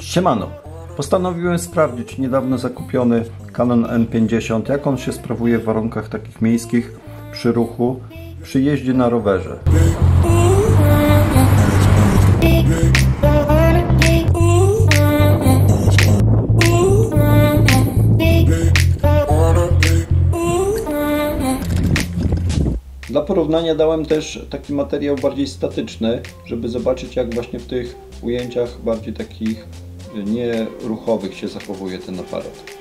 Siemano! Postanowiłem sprawdzić niedawno zakupiony Canon M50, jak on się sprawuje w warunkach takich miejskich, przy ruchu, przy jeździe na rowerze. Dla porównania dałem też taki materiał bardziej statyczny, żeby zobaczyć, jak właśnie w tych ujęciach bardziej takich nieruchowych się zachowuje ten aparat.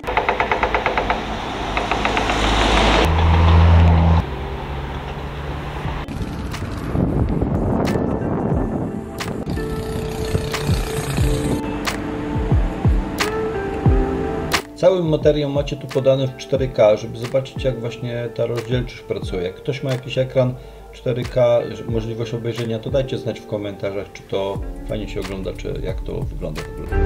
Cały materiał macie tu podany w 4K, żeby zobaczyć, jak właśnie ta rozdzielczość pracuje. Jak ktoś ma jakiś ekran 4K, możliwość obejrzenia, to dajcie znać w komentarzach, czy to fajnie się ogląda, czy jak to wygląda w ogóle.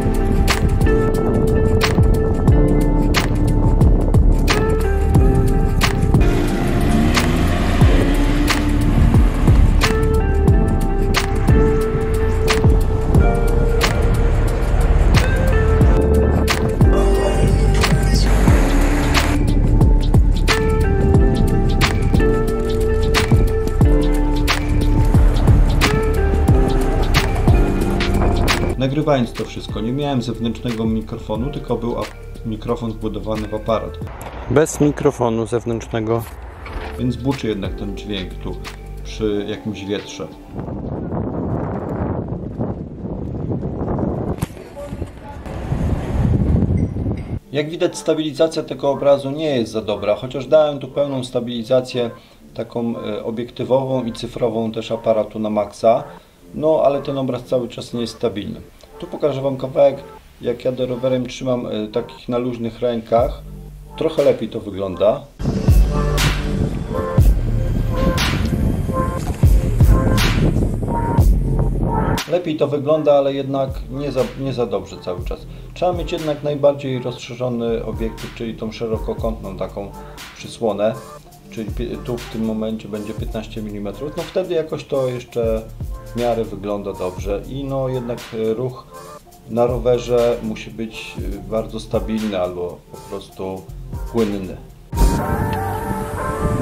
Nagrywając to wszystko, nie miałem zewnętrznego mikrofonu, tylko był mikrofon wbudowany w aparat. Bez mikrofonu zewnętrznego, więc buczy jednak ten dźwięk tu przy jakimś wietrze. Jak widać, stabilizacja tego obrazu nie jest za dobra, chociaż dałem tu pełną stabilizację taką obiektywową i cyfrową też aparatu na maksa. No, ale ten obraz cały czas nie jest stabilny. Tu pokażę Wam kawałek, jak jadę rowerem, trzymam takich na luźnych rękach. Trochę lepiej to wygląda. Lepiej to wygląda, ale jednak nie za dobrze cały czas. Trzeba mieć jednak najbardziej rozszerzony obiektyw, czyli tą szerokokątną taką przysłonę. Czyli tu w tym momencie będzie 15 mm. No wtedy jakoś to jeszcze w miarę wygląda dobrze i no jednak ruch na rowerze musi być bardzo stabilny albo po prostu płynny.